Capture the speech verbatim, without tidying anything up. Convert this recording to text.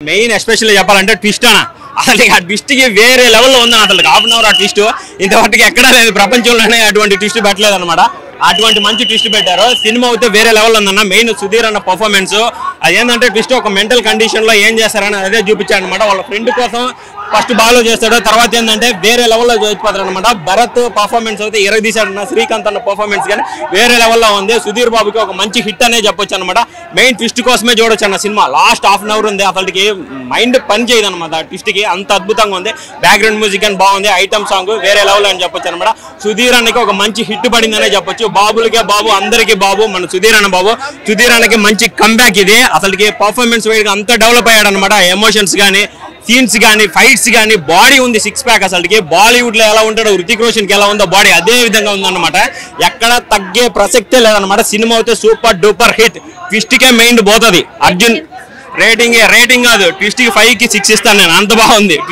Main especially చెప్పాలంటే twist అన్న, అసలు ఆ ట్విస్ట్ కి వేరే లెవెల్లో ఉందని అసలు హాఫ్ అన్ అవర్ ఆ ట్విస్ట్ ఇంతవరకు ఎక్కడా లేదు, ప్రపంచంలోనే అటువంటి ట్విస్ట్ పెట్టలేదు అనమాట. అటువంటి మంచి ట్విస్ట్ పెట్టారు. సినిమా అయితే వేరే లెవెల్ ఉందన్న. మెయిన్ సుధీర్ అన్న పర్ఫార్మెన్స్ అదేంటంటే ట్విస్ట్ ఒక మెంటల్ కండిషన్ లో ఏం చేస్తారని అదే చూపించాడు అనమాట. వాళ్ళ ఫ్రెండ్ కోసం ఫస్ట్ బాగా చేస్తాడు, తర్వాత ఏంటంటే వేరే లెవెల్లో చేసిపోతారు అనమాట. భరత్ పర్ఫార్మెన్స్ అయితే ఇరగదీశాడు అన్న. శ్రీకాంత్ అన్న పర్ఫార్మెన్స్ కానీ వేరే లెవెల్లో ఉంది. సుధీర్ బాబుకి ఒక మంచి హిట్ అనే చెప్పొచ్చు అనమాట. మెయిన్ ట్విస్ట్ కోసమే చూడొచ్చు అన్న సినిమా. లాస్ట్ హాఫ్ అన్ అవర్ ఉంది, అసలుకి మైండ్ పని చేయదు అనమాట ట్విస్ట్ కి, అంత అద్భుతంగా ఉంది. బ్యాక్గ్రౌండ్ మ్యూజిక్ అని బాగుంది, ఐటమ్ సాంగ్ వేరే లెవెల్ అని చెప్పొచ్చు అనమాట. సుధీర్ అన్నకి ఒక మంచి హిట్ పడిందనే చెప్పొచ్చు. బాబులకే బాబు, అందరికీ బాబు, మన సుధీర్ అన్న బాబు. సుధీర్ అన్నకి మంచి కంబ్యాక్ ఇది. అసలుకి పర్ఫార్మెన్స్ వైడ్ గా అంతా డెవలప్ అయ్యాడు అనమాట. ఎమోషన్స్ కానీ, సీన్స్ కానీ, ఫైట్స్ కానీ, బాడీ ఉంది సిక్స్ ప్యాక్. అసలుకి బాలీవుడ్ లో ఎలా ఉంటాడో హృతిక్ రోషన్ కి ఎలా ఉందో బాడీ అదే విధంగా ఉందన్నమాట. ఎక్కడ తగ్గే ప్రసక్తే లేదనమాట. సినిమా అయితే సూపర్ డూపర్ హిట్. ట్విస్ట్ కే మెయిన్ పోతుంది. అర్జున్ రేటింగ్ రేటింగ్ కాదు, ట్విస్ట్ కి ఫైవ్ కి సిక్స్ ఇస్తాను నేను, అంత బాగుంది.